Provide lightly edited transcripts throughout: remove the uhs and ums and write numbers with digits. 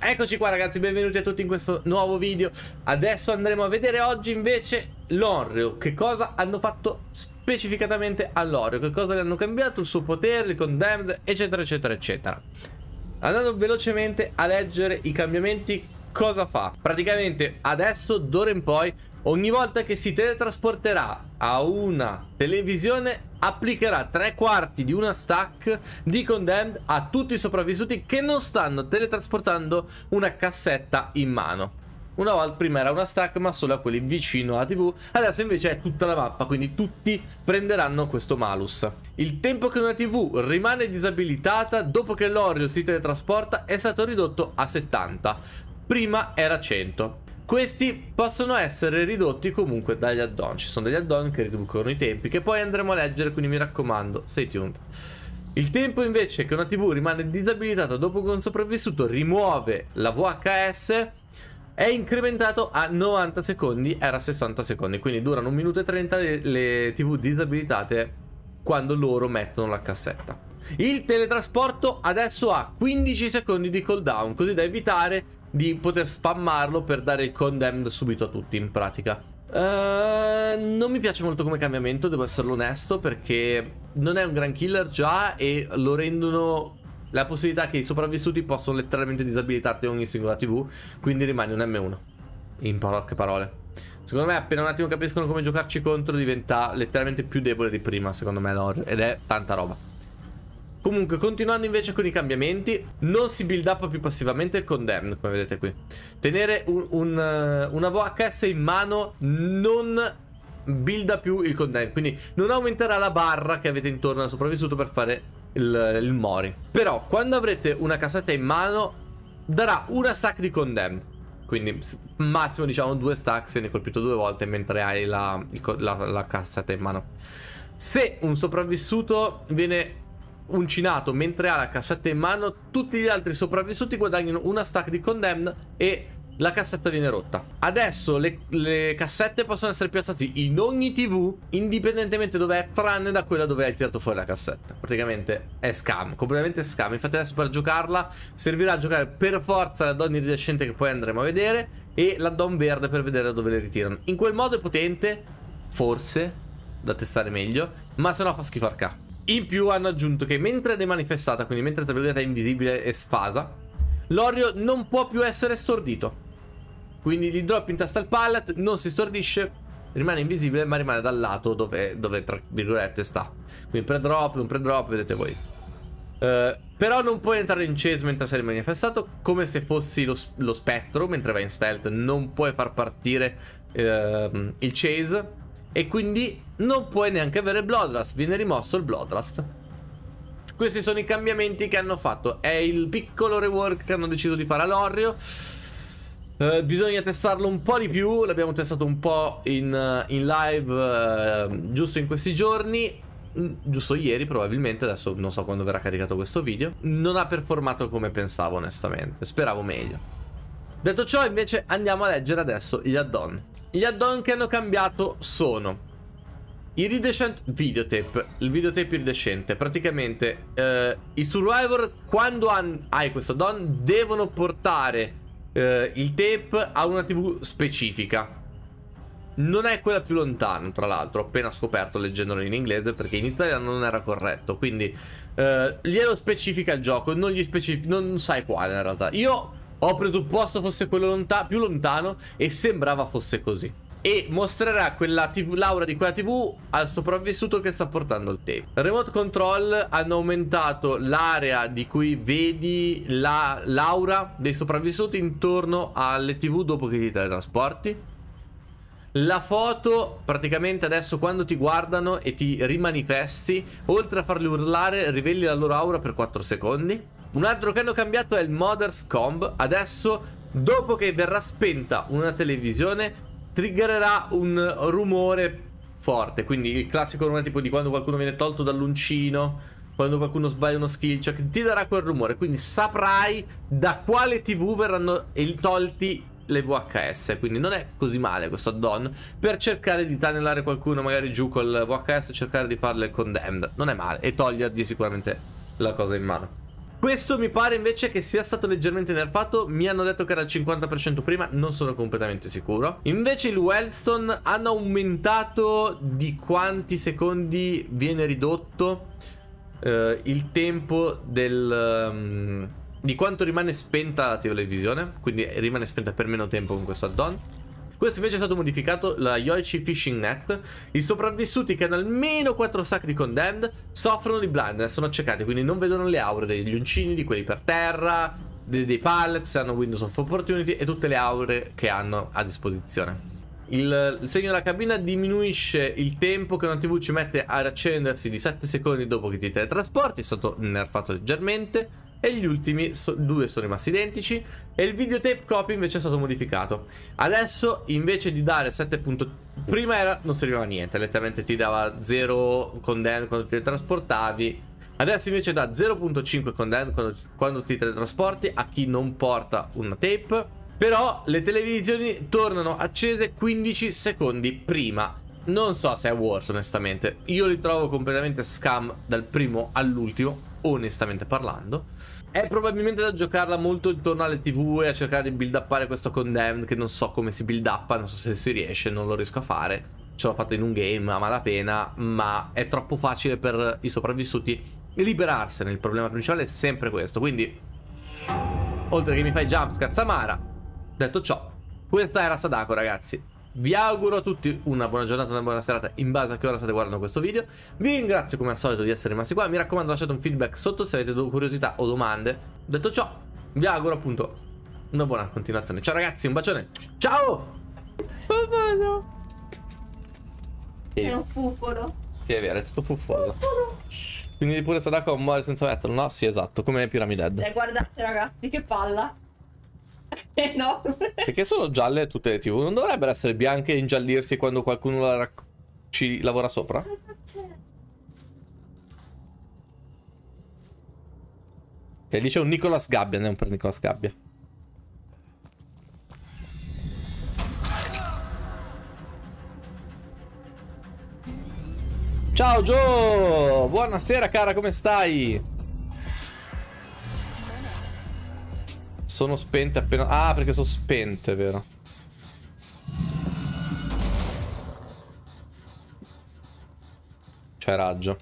Eccoci qua ragazzi, benvenuti a tutti in questo nuovo video. Adesso andremo a vedere oggi invece l'Onryo. Che cosa hanno fatto specificatamente all'Onryo, che cosa le hanno cambiato, il suo potere, il Condemned, eccetera eccetera eccetera. Andando velocemente a leggere i cambiamenti, cosa fa? Praticamente adesso, d'ora in poi, ogni volta che si teletrasporterà a una televisione applicherà 3/4 di una stack di Condemned a tutti i sopravvissuti che non stanno teletrasportando una cassetta in mano. Una volta prima era una stack ma solo a quelli vicino alla TV, adesso invece è tutta la mappa, quindi tutti prenderanno questo malus. Il tempo che una TV rimane disabilitata dopo che l'Onryo si teletrasporta è stato ridotto a 70, prima era 100. Questi possono essere ridotti comunque dagli add-on. Ci sono degli add-on che riducono i tempi, che poi andremo a leggere, quindi mi raccomando, stay tuned. Il tempo invece che una TV rimane disabilitata dopo che un sopravvissuto rimuove la VHS è incrementato a 90 secondi, era 60 secondi, quindi durano 1 minuto e 30 le TV disabilitate quando loro mettono la cassetta. Il teletrasporto adesso ha 15 secondi di cooldown, così da evitare di poter spammarlo per dare il Condemned subito a tutti in pratica. Non mi piace molto come cambiamento, devo essere onesto, perché non è un gran killer già e lo rendono la possibilità che i sopravvissuti possono letteralmente disabilitarti ogni singola TV, quindi rimane un M1 in poche parole. Secondo me appena un attimo capiscono come giocarci contro diventa letteralmente più debole di prima, secondo me l'Onryo, ed è tanta roba. Comunque, continuando invece con i cambiamenti, non si build up più passivamente il Condemned, come vedete qui. Tenere una VHS in mano non builda più il Condemned, quindi non aumenterà la barra che avete intorno al sopravvissuto per fare il Mori. Però quando avrete una cassetta in mano darà una stack di Condemned, quindi massimo diciamo 2 stack se ne hai colpito 2 volte mentre hai la cassetta in mano. Se un sopravvissuto viene uncinato mentre ha la cassetta in mano, tutti gli altri sopravvissuti guadagnano una stack di Condemned e la cassetta viene rotta. Adesso le cassette possono essere piazzate in ogni TV indipendentemente dov'è, tranne da quella dove hai tirato fuori la cassetta. Praticamente è scam, completamente scam. Infatti adesso per giocarla servirà a giocare per forza l'addon iridescente che poi andremo a vedere e l'addon verde per vedere dove le ritirano. In quel modo è potente, forse, da testare meglio, ma se no fa schifo arca. In più hanno aggiunto che mentre è demanifestata, quindi mentre tra virgolette è invisibile e sfasa, l'Onryo non può più essere stordito. Quindi gli drop in testa al pallet, non si stordisce, rimane invisibile ma rimane dal lato dove tra virgolette sta. Quindi pre-drop, non pre-drop, vedete voi. Però non puoi entrare in chase mentre sei manifestato, come se fossi lo spettro. Mentre vai in stealth non puoi far partire il chase e quindi non puoi neanche avere Bloodlust, viene rimosso il Bloodlust. Questi sono i cambiamenti che hanno fatto, è il piccolo rework che hanno deciso di fare all'Onryo. Bisogna testarlo un po' di più, l'abbiamo testato un po' in live giusto in questi giorni, giusto ieri probabilmente, adesso non so quando verrà caricato questo video. Non ha performato come pensavo onestamente, speravo meglio. Detto ciò invece andiamo a leggere adesso gli add-on. Gli add-on che hanno cambiato sono Iridescent Videotape, il videotape iridescente. Praticamente i survivor quando hai questo add-on devono portare il tape a una TV specifica. Non è quella più lontana, tra l'altro, ho appena scoperto leggendolo in inglese perché in italiano non era corretto. Quindi glielo specifica il gioco, non sai quale in realtà. Io ho presupposto fosse quello più lontano e sembrava fosse così. E mostrerà l'aura di quella TV al sopravvissuto che sta portando il tape. Remote control hanno aumentato l'area di cui vedi l'aura dei sopravvissuti intorno alle TV dopo che ti teletrasporti. La foto praticamente adesso quando ti guardano e ti rimanifesti, oltre a farli urlare, riveli la loro aura per 4 secondi. Un altro che hanno cambiato è il Mother's Comb. Adesso dopo che verrà spenta una televisione triggererà un rumore forte, quindi il classico rumore tipo di quando qualcuno viene tolto dall'uncino, quando qualcuno sbaglia uno skill check, ti darà quel rumore, quindi saprai da quale TV verranno tolti le VHS. Quindi non è così male questo add-on per cercare di tunnellare qualcuno magari giù col VHS e cercare di farle Condemned. Non è male e togliergli sicuramente la cosa in mano. Questo mi pare invece che sia stato leggermente nerfato. Mi hanno detto che era il 50% prima, non sono completamente sicuro. Invece il Wellstone hanno aumentato di quanti secondi viene ridotto il tempo del... di quanto rimane spenta la televisione. Quindi rimane spenta per meno tempo con questo add-on. Questo invece è stato modificato, la Yoichi Fishing Net. I sopravvissuti che hanno almeno 4 stack di Condemned soffrono di blindness, sono accecati, quindi non vedono le aure degli uncini, di quelli per terra, dei pallets, hanno Windows of Opportunity e tutte le aure che hanno a disposizione. Il segno della cabina diminuisce il tempo che una TV ci mette a riaccendersi di 7 secondi dopo che ti teletrasporti, è stato nerfato leggermente. E gli ultimi due sono rimasti identici. E il videotape copy invece è stato modificato. Adesso invece di dare 7 prima era, non serviva a niente, letteralmente ti dava 0 condemn quando ti teletrasportavi. Adesso invece dà 0.5 condemn quando ti teletrasporti a chi non porta una tape. Però le televisioni tornano accese 15 secondi prima. Non so se è worth, onestamente. Io li trovo completamente scam dal primo all'ultimo, onestamente parlando. È probabilmente da giocarla molto intorno alle TV e a cercare di build uppare questo Condemned, che non so come si build up, non so se si riesce, non lo riesco a fare. Ce l'ho fatto in un game a malapena, ma è troppo facile per i sopravvissuti liberarsene. Il problema principale è sempre questo, quindi oltre che mi fai jumpscare Samara, detto ciò, questa era Sadako, ragazzi. Vi auguro a tutti una buona giornata, una buona serata in base a che ora state guardando questo video. Vi ringrazio come al solito di essere rimasti qua. Mi raccomando, lasciate un feedback sotto se avete curiosità o domande. Detto ciò, vi auguro appunto una buona continuazione. Ciao ragazzi, un bacione. Ciao. È un fufolo. Sì, è vero, è tutto fuffolo. Quindi pure Sadako muore senza metterlo, no? Sì, esatto, come Pyramid Head. Guardate ragazzi, che palla. Enorme. Perché sono gialle tutte le TV? Non dovrebbero essere bianche e ingiallirsi quando qualcuno ci lavora sopra? Ok, lì c'è un Nicolas Gabbia, non per Nicolas Gabbia. Ciao Joe! Buonasera cara, come stai? Sono spente appena... Ah, perché sono spente, vero? C'è raggio.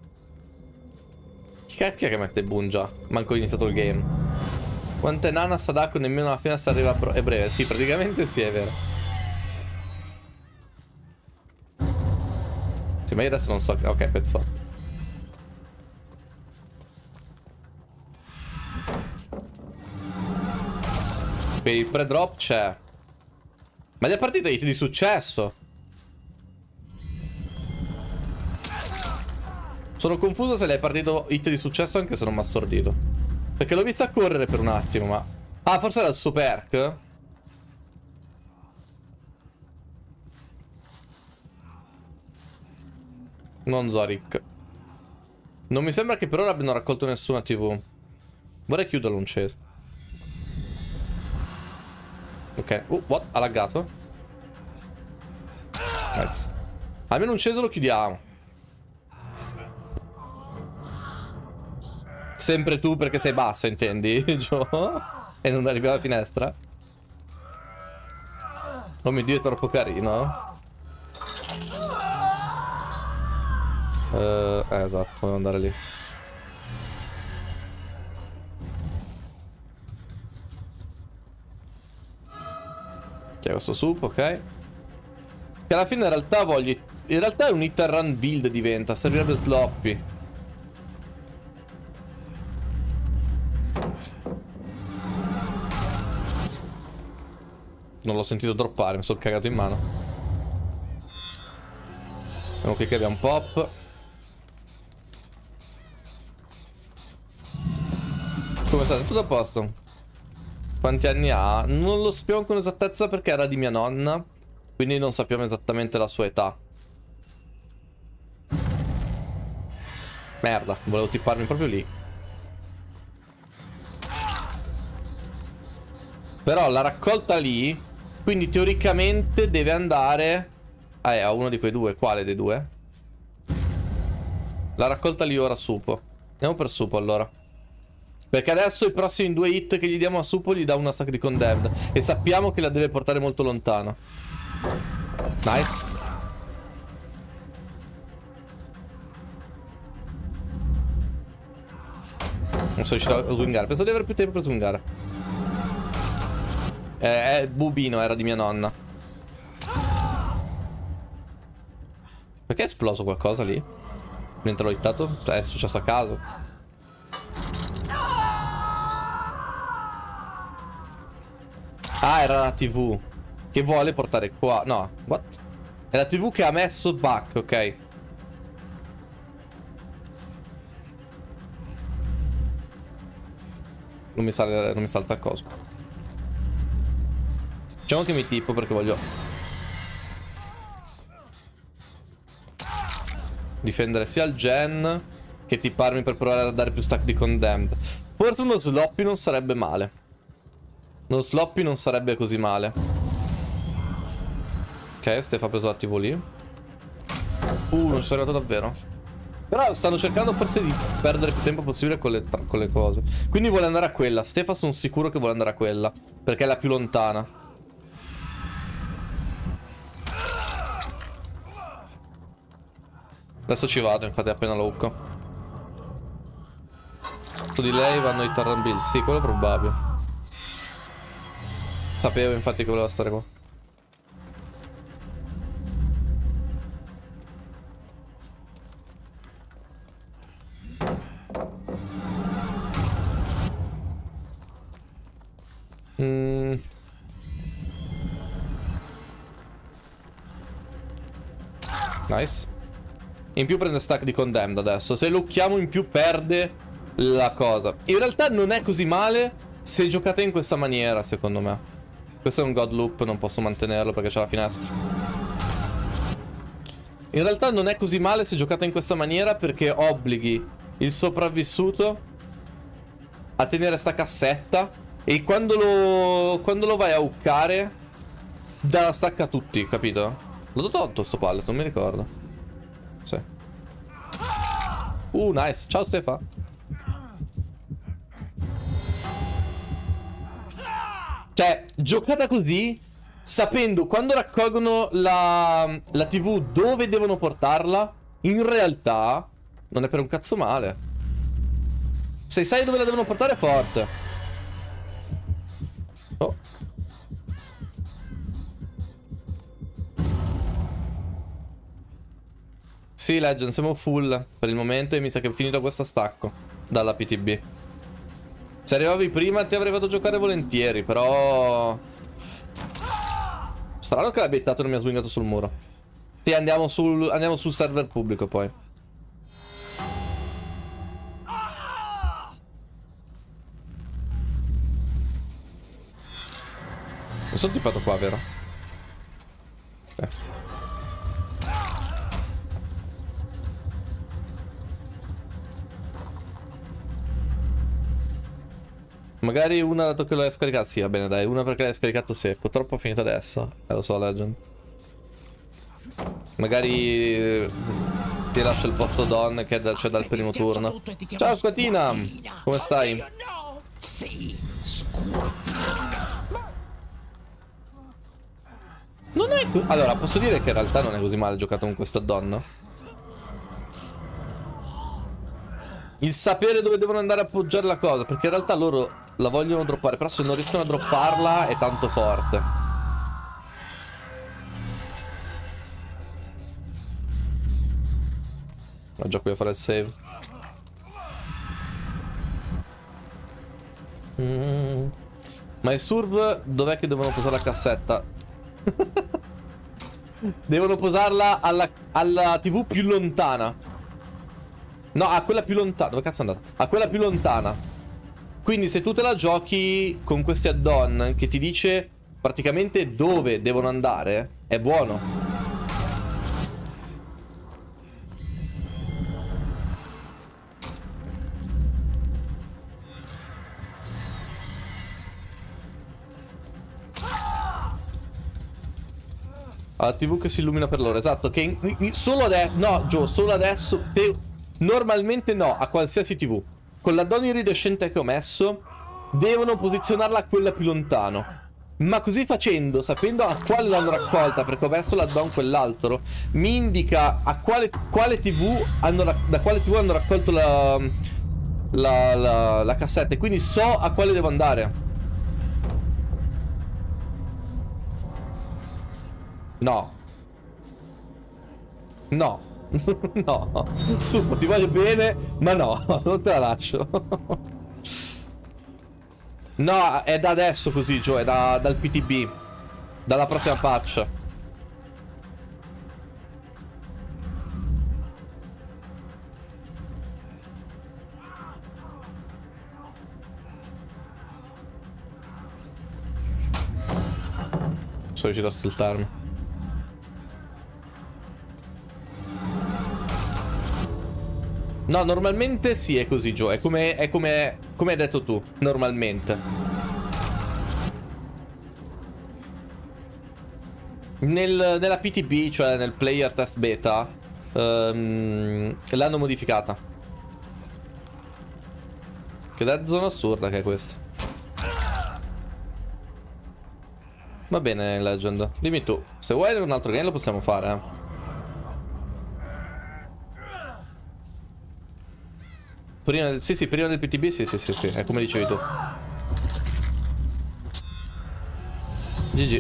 Chi cacchio è che mette boom già? Manco ho iniziato il game. Quanto è nana Sadako, nemmeno alla fine si arriva è breve. Sì, praticamente sì, è vero. Sì, ma io adesso non so... Ok, pezzotto. Per il pre-drop c'è. Ma gli è partito hit di successo. Sono confuso se le è partito hit di successo anche se non mi ha assordito. Perché l'ho vista correre per un attimo, ma... Ah, forse era il suo perk? Non Zorik. Non mi sembra che per ora abbiano raccolto nessuna TV. Vorrei chiuderlo un cesto. Ok, what? Ha laggato? Nice. Almeno un ceso lo chiudiamo. Sempre tu perché sei bassa, intendi, Gio? E non arrivi alla finestra? Oh mio Dio, è troppo carino. Esatto, devo andare lì. Che è questo sup, ok. Che alla fine in realtà voglio... In realtà è un hit and run build diventa. Servirebbe sloppy. Non l'ho sentito droppare, mi sono cagato in mano. Vediamo qui che abbiamo pop. Come state? Tutto a posto? Quanti anni ha? Non lo sappiamo con esattezza perché era di mia nonna. Quindi non sappiamo esattamente la sua età. Merda, volevo tipparmi proprio lì. Però la raccolta lì, quindi teoricamente deve andare a uno di quei due. Quale dei due? La raccolta lì ora Supo. Andiamo per Supo allora. Perché adesso i prossimi 2 hit che gli diamo a Suppo gli dà una stack di Condemned. E sappiamo che la deve portare molto lontano. Nice. Non sono riuscito a swingare. Penso di avere più tempo per swingare. Bubino era di mia nonna. Perché è esploso qualcosa lì? Mentre l'ho hittato? Cioè, è successo a caso. Ah, era la TV che vuole portare qua. No, what? È la TV che ha messo back, ok. Non mi salta il coso. Diciamo che mi tipo perché voglio difendere sia il gen che tipparmi per provare a dare più stack di Condemned. Forse uno sloppy non sarebbe male. Uno sloppy non sarebbe così male. Ok, Steph ha preso la TV lì. Non ci sono arrivato davvero. Però stanno cercando forse di perdere più tempo possibile con le cose. Quindi vuole andare a quella. Steph sono sicuro che vuole andare a quella, perché è la più lontana. Adesso ci vado, infatti appena lo hooco. Su di lei vanno i Tarrambil. Sì, quello è probabile. Sapevo infatti che voleva stare qua. Nice. In più prende stack di Condemned adesso. Se lo hookiamo in più perde la cosa. In realtà non è così male se giocate in questa maniera, secondo me. Questo è un God Loop, non posso mantenerlo perché c'è la finestra. In realtà non è così male se giocate in questa maniera, perché obblighi il sopravvissuto a tenere sta cassetta e quando lo vai a hookare dà la stack a tutti, capito? L'ho tolto sto pallet, non mi ricordo. Sì. Nice. Ciao Stefa. Cioè, giocata così, sapendo quando raccolgono la TV dove devono portarla, in realtà non è per un cazzo male. Se sai dove la devono portare è forte. Oh. Sì, Legend, siamo full per il momento e mi sa che è finito questo stacco dalla PTB. Se arrivavi prima ti avrei fatto giocare volentieri, però... Strano che l'abiettato non mi ha swingato sul muro. Sì, andiamo sul server pubblico poi. Mi sono tippato qua, vero? Magari una dato che l'hai scaricato. Sì, va bene, dai. Una perché l'hai scaricato, sì. Purtroppo ho finito adesso. Lo so, Legend. Magari ti lascio il posto Don che c'è dal primo turno. Ciao, Squatina! Come stai? Non è... Allora, posso dire che in realtà non è così male giocato con questo Don. Il sapere dove devono andare a appoggiare la cosa, perché in realtà loro la vogliono droppare, però se non riescono a dropparla è tanto forte. Ho già qui a fare il save. Ma i Surv dov'è che devono posare la cassetta? Devono posarla alla TV più lontana. No, a quella più lontana. Dove cazzo è andata? A quella più lontana. Quindi se tu te la giochi con questi add-on che ti dice praticamente dove devono andare, è buono. La TV che si illumina per loro, esatto. Che solo adesso... No, Gio, solo adesso... Normalmente no, a qualsiasi TV. con l'addon iridescente che ho messo, devono posizionarla a quella più lontano. Ma così facendo, sapendo a quale l'hanno raccolta, perché ho messo l'addon quell'altro, mi indica a quale TV da quale TV hanno raccolto la cassetta. E quindi so a quale devo andare. No. No. No. Supo, ti voglio bene, ma no, non te la lascio. No, è da adesso così, Joe, è dal PTB. Dalla prossima patch. Sono riuscito a stiltarmi. No, normalmente sì, è così, Joe. È come hai detto tu, normalmente. Nella PTB, cioè nel player test beta, l'hanno modificata. Che dead zone assurda che è questa. Va bene, Legend. Dimmi tu. Se vuoi un altro game lo possiamo fare, eh. Sì, prima del PTB, sì, è come dicevi tu. GG.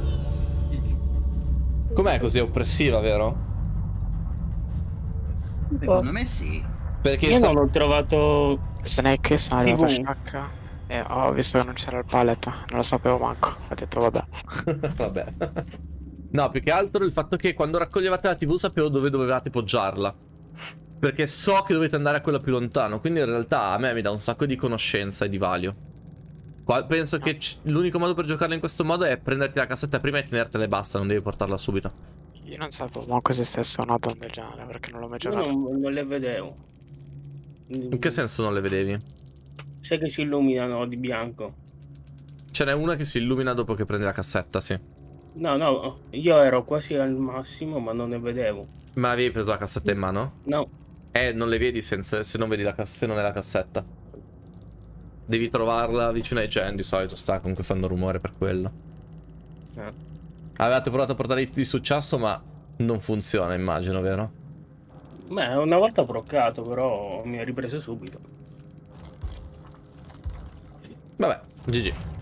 Com'è così oppressiva, vero? Secondo me sì. Perché io non l'ho trovato. Snake, io sono arrivato a TV. Shack e ho visto che non c'era il pallet, non lo sapevo manco, ho detto vabbè. Vabbè. No, più che altro il fatto che quando raccoglievate la TV sapevo dove dovevate poggiarla. Perché so che dovete andare a quello più lontano. Quindi in realtà a me mi dà un sacco di conoscenza e di valio. Penso che l'unico modo per giocarla in questo modo è prenderti la cassetta prima e tenertela e basta, non devi portarla subito. Io non sapevo manco se stesse un addon del genere, perché non l'ho mai Io giocato. non le vedevo. In che senso non le vedevi? Sai che si illuminano di bianco? Ce n'è una che si illumina dopo che prendi la cassetta, sì. No, io ero quasi al massimo, ma non ne vedevo. Ma avevi preso la cassetta in mano? No. Non le vedi se non vedi se non è la cassetta. Devi trovarla vicino ai gen, di solito sta, comunque fanno rumore per quello. Avevate provato a portare di successo, ma non funziona, immagino, vero? Beh, una volta ho broccato, però mi ha ripreso subito. Vabbè, GG.